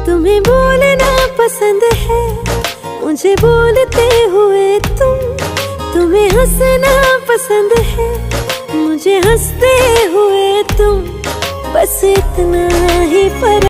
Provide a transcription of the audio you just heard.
तुम्हें बोलना पसंद है, मुझे बोलते हुए तुम्हें हंसना पसंद है, मुझे हंसते हुए तुम, बस इतना ही पर